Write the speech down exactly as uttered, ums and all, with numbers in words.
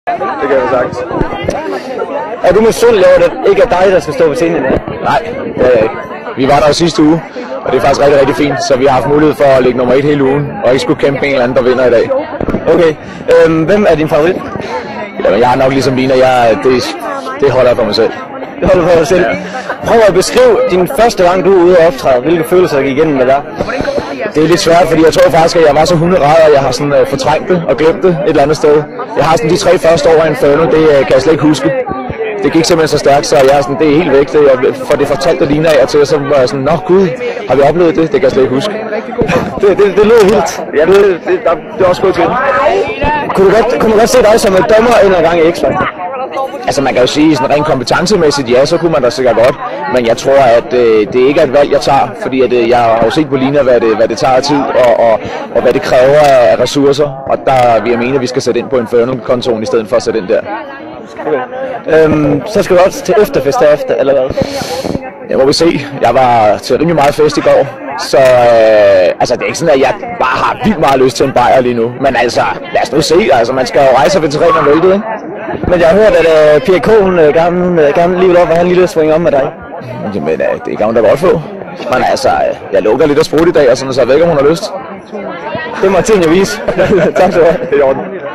Det kan jeg sagt. Er du misundelig over, at det ikke er dig, der skal stå på scenen i dag? Nej, det er jeg ikke. Vi var der sidste uge, og det er faktisk rigtig, rigtig fint, så vi har haft mulighed for at ligge nummer et hele ugen, og ikke skulle kæmpe en eller anden, der vinder i dag. Okay. Øhm, hvem er din favorit? Jamen, jeg er nok ligesom Lina. Jeg, det, det holder jeg for mig selv. Det holder for dig selv. Prøv at beskrive din første gang, du er ude og optræde. Hvilke følelser gik igennem med dig? Det er lidt svært, fordi jeg tror faktisk, at jeg var så hunderad, og jeg har sådan uh, fortrængt det og glemt det et eller andet sted. Jeg har sådan de tre første år af Inferno, det uh, kan jeg slet ikke huske. Det gik simpelthen så stærkt, så jeg er sådan, det er helt væk. Det, jeg får det fortalt af Lina af til, så var jeg sådan, nå gud, har vi oplevet det? Det kan jeg slet ikke huske. Det, det, det lød vildt. Ja, det, det, der, det er også godt til. Kunne du godt, kunne man godt se dig som en dommer en eller anden gang i X-Factor? Altså man kan jo sige, sådan rent kompetencemæssigt, ja, så kunne man da sikkert godt. Men jeg tror, at øh, det ikke er et valg, jeg tager, fordi at, øh, jeg har jo set på Lina, hvad det, hvad det tager af tid, og, og, og hvad det kræver af ressourcer. Og der vil jeg mene, at vi skal sætte ind på Inferno-kontoen, i stedet for at sætte ind der. Okay. Øhm, så skal du også til efterfest derefter, eller hvad? Ja, må vi se. Jeg var til rimelig meget fest i går, så øh, altså, det er ikke sådan, at jeg bare har vildt meget lyst til en bajer lige nu. Men altså, lad os nu se. Altså, man skal jo rejse sig ved til rent og væltet, ikke? Men jeg har hørt, at uh, Pia K. hun uh, gerne, uh, gerne lige vil op og have en lille swing om med dig. Jamen, uh, det kan hun da godt få. Men altså, uh, jeg lukker lidt af sprut i dag, og sådan, så jeg ved ikke, om hun har lyst. Det må tiden jo vise. Tak skal du have. Det er i orden.